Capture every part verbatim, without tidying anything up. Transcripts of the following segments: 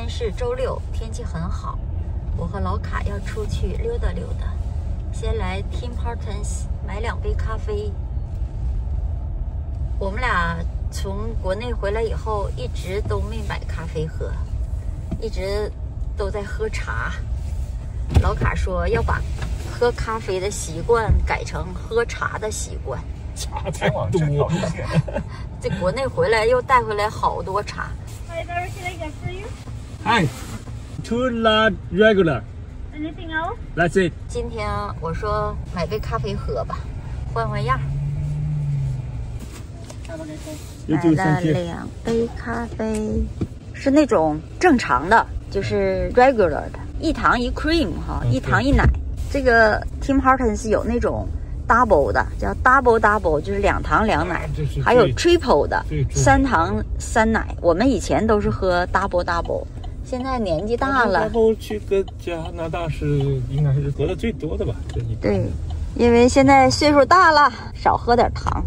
是周六，天气很好，我和老卡要出去溜达溜达。先来 Tim Hortons 买两杯咖啡。我们俩从国内回来以后，一直都没买咖啡喝，一直都在喝茶。老卡说要把喝咖啡的习惯改成喝茶的习惯。 茶太多， 这国内回来又带回来好多茶。 Hi there, can I get for you? Hi, two large regular. Anything else? That's it. 今天我说买杯咖啡喝吧，换换样。买了两杯咖啡，是那种正常的，就是 regular 的，一糖一 cream 哈，一糖一奶。这个 Tim Hortons 有那种 double 的，叫 double double， 就是两糖两奶，还有 triple 的，三糖三奶。我们以前都是喝 double double， 现在年纪大了。 然后去个加拿大是应该是喝的最多的吧？ 对，因为现在岁数大了，少喝点糖。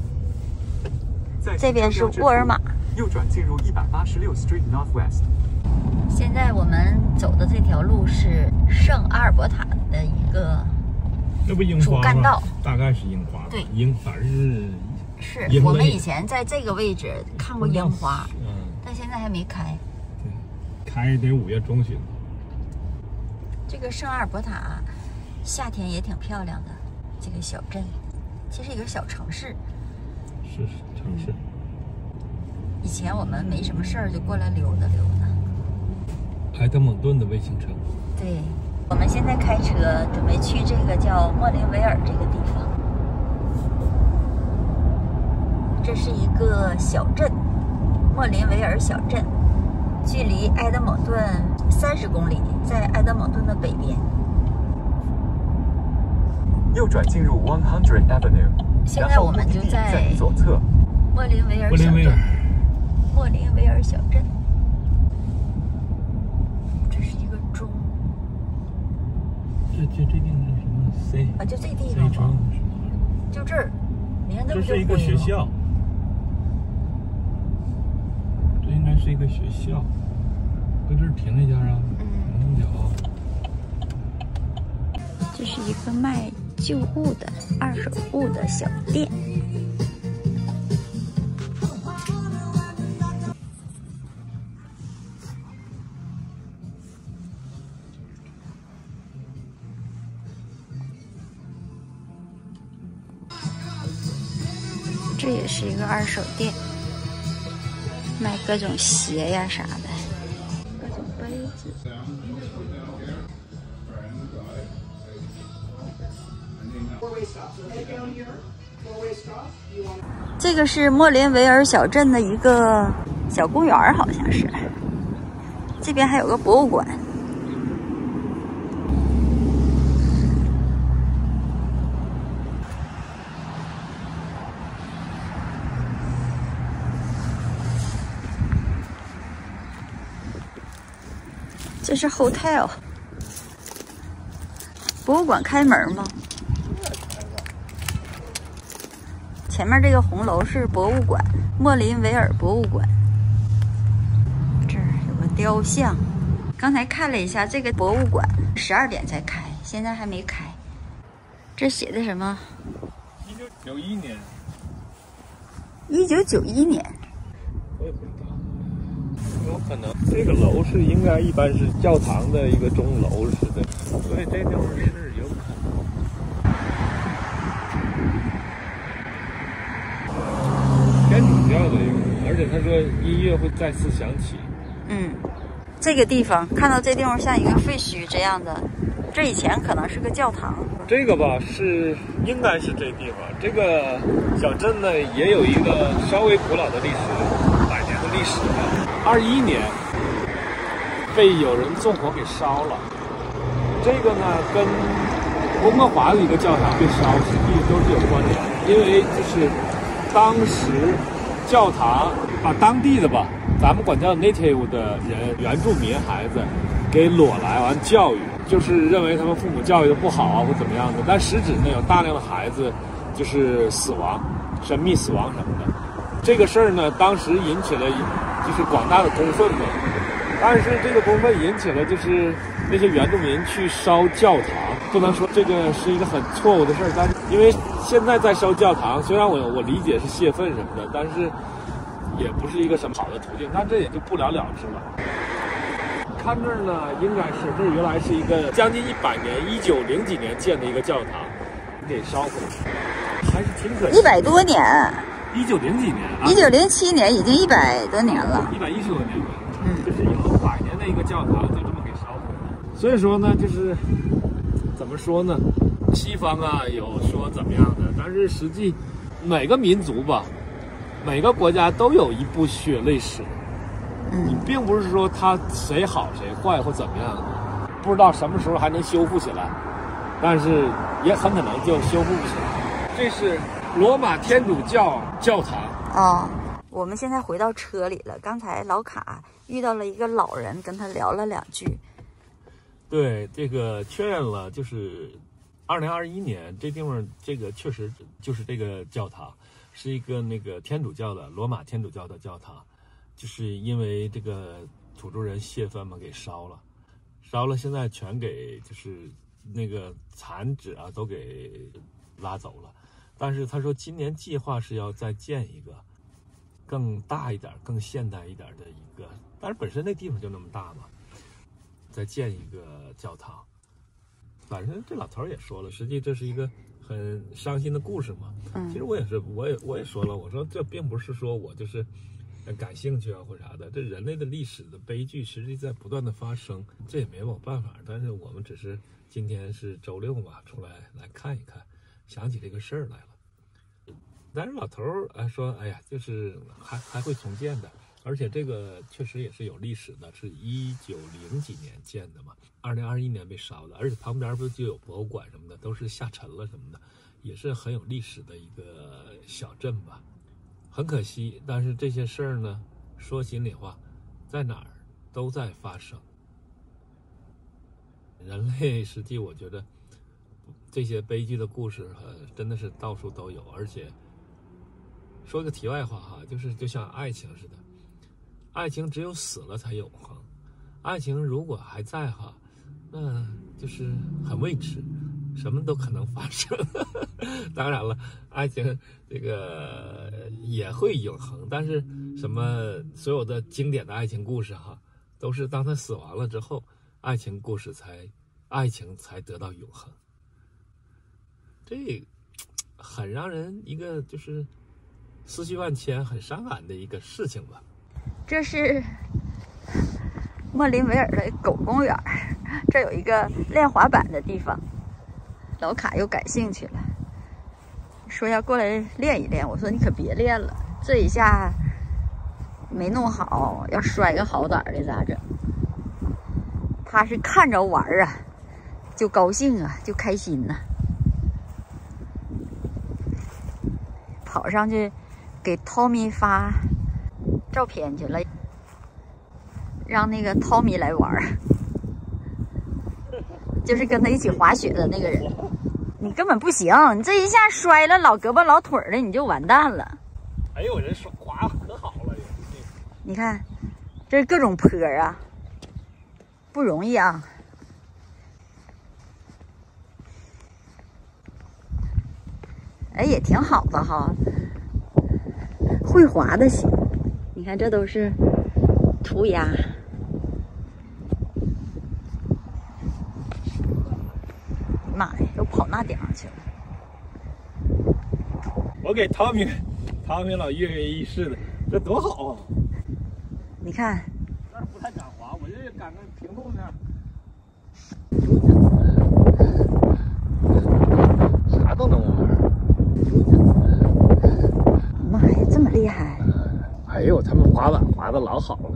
这边是沃尔玛， 右转进入一百八十六 Street Northwest。 现在我们走的这条路是圣阿尔伯塔的一个主干道， 大概是樱花。 对， 樱反正是是我们以前在这个位置看过樱花， 嗯， 但现在还没开。 对，开得五月中旬。 这个圣阿尔伯塔夏天也挺漂亮的，这个小镇其实一个小城市。 是城市。 以前我们没什么事儿就过来溜达溜达。 埃德蒙顿的卫星城。 对，我们现在开车准备去这个叫莫林维尔这个地方。这是一个小镇，莫林维尔小镇，距离埃德蒙顿三十公里，在埃德蒙顿的北边。 右转进入one hundred Avenue。 现在我们就在左侧莫林维尔小镇。莫林维尔小镇，这是一个钟。 这这这地方叫什么 ？C 啊，就这地方吗？就这儿，你看那不就这是一个学校，这应该是一个学校。搁这儿停一下啊，停一脚。 这是一个卖旧物的、二手物的小店。这也是一个二手店，卖各种鞋呀啥的，各种杯子。这个是莫林维尔小镇的一个小公园，好像是。这边还有个博物馆。这是 hotel。博物馆开门吗？前面这个红楼是博物馆，莫林维尔博物馆。这儿有个雕像。刚才看了一下，这个博物馆十二点才开，现在还没开。这写的什么？ 一九九一年。 一九九一年。 我也不知道。有可能这个楼是应该一般是教堂的一个钟楼似的，所以这地方是有可能。天主教的一个，而且他说音乐会再次响起。 嗯，这个地方看到这地方像一个废墟这样的，这以前可能是个教堂。 这个吧是应该是这地方，这个小镇呢也有一个稍微古老的历史，百年的历史了。二一年被有人纵火给烧了，这个呢跟温哥华的一个教堂被烧实际都是有关联的，因为就是当时教堂把当地的吧，咱们管叫 native 的人原住民孩子给裸来完教育，就是认为他们父母教育的不好啊或怎么样的，但实质呢有大量的孩子就是死亡，神秘死亡什么的。这个事儿呢当时引起了就是广大的公愤嘛， 但是这个公愤引起了就是那些原住民去烧教堂，不能说这个是一个很错误的事儿，但是因为现在在烧教堂，虽然我我理解是泄愤什么的，但是也不是一个什么好的途径，但这也就不了了之了。看这儿呢，应该是这原来是一个将近一百年，一九零几年建的一个教堂，给烧毁了，还是挺可惜。 一百多年， 一九零几年啊， 一九零七年已经一百多年了， 一百一十多年了。嗯，就是有百年的一个教堂就这么给烧毁了。所以说呢，就是怎么说呢？西方啊有说怎么样的，但是实际每个民族吧，每个国家都有一部血泪史。你并不是说他谁好谁坏或怎么样，不知道什么时候还能修复起来，但是也很可能就修复不起来。这是罗马天主教教堂啊、哦。我们现在回到车里了，刚才老卡遇到了一个老人，跟他聊了两句。 对，这个确认了，就是二零二一年这地方这个确实就是这个教堂是一个那个天主教的罗马天主教的教堂。就是因为这个土著人泄愤嘛，给烧了，烧了，现在全给就是那个残址啊都给拉走了。但是他说今年计划是要再建一个更大一点、更现代一点的一个，但是本身那地方就那么大嘛，再建一个教堂。反正这老头也说了，实际这是一个很伤心的故事嘛。其实我也是，我也我也说了，我说这并不是说我就是感兴趣啊或啥的，这人类的历史的悲剧实际在不断的发生，这也没有办法。但是我们只是今天是周六嘛，出来来看一看，想起这个事儿来了。但是老头儿啊说，哎呀，就是还还会重建的，而且这个确实也是有历史的，是一九零几年建的嘛，二零二一年被烧的，而且旁边不就有博物馆什么的，都是下沉了什么的，也是很有历史的一个小镇吧。很可惜，但是这些事儿呢，说心里话，在哪儿都在发生。人类实际我觉得这些悲剧的故事呃真的是到处都有，而且说个题外话哈，就是就像爱情似的，爱情只有死了才永恒，爱情如果还在哈，那就是很未知，什么都可能发生。当然了，爱情这个也会永恒，但是什么所有的经典的爱情故事哈，都是当他死亡了之后，爱情故事才爱情才得到永恒。这很让人一个就是思绪万千，很伤感的一个事情吧。 这是莫林维尔的狗公园，这有一个练滑板的地方。老卡又感兴趣了，说要过来练一练。我说你可别练了，这一下没弄好，要摔个好歹的咋整？他是看着玩啊，就高兴啊，就开心呐、啊，跑上去给 Tommy 发照片去了，让那个 Tommy 来玩，就是跟他一起滑雪的那个人。你根本不行，你这一下摔了老胳膊老腿的，你就完蛋了。 哎呦，人说滑可好了， 你看，这是各种坡啊，不容易啊。哎，也挺好的哈，会滑的行。你看，这都是涂鸦。妈呀，又跑那顶上去了。 我给汤米，汤米老跃跃欲试的，这多好啊！ 你看， 那不太敢滑，我这赶着平路呢。啥都能玩。 妈呀，这么厉害！ 哎呦，他们滑板滑的老好了。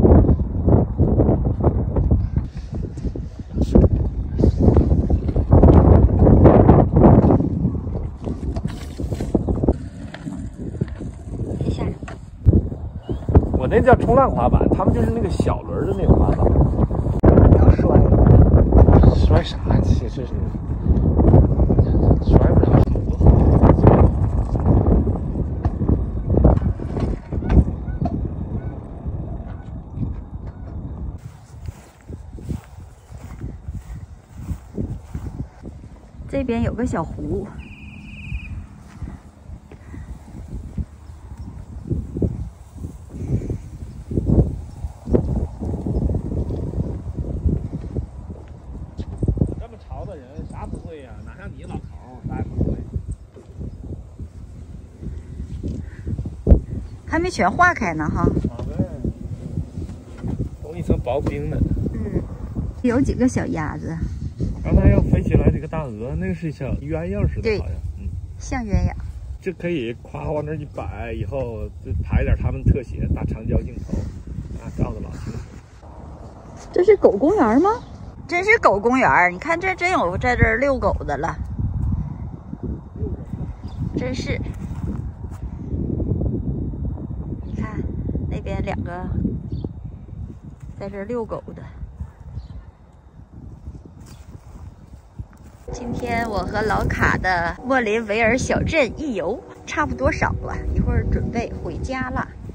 我那叫冲浪滑板，他们就是那个小轮的那个滑板。 要摔， 摔啥？其实摔不了。 这边有个小湖。 这么潮的人啥不会呀、啊？哪像你老头儿，啥也不会。 还没全化开呢哈。 好呗，冻一层薄冰呢。 嗯，有几个小鸭子。 刚才要飞起来这个大鹅，那个是像鸳鸯似的，好像，嗯， 像鸳鸯。 就可以夸往那儿一摆，以后就拍点他们特写，大长焦镜头，啊，照的老清楚。 这是狗公园吗？真是狗公园，你看这真有在这儿遛狗的了，真是。你看那边两个在这儿遛狗的。今天我和老卡的莫林维尔小镇一游差不多少了，一会儿准备回家了。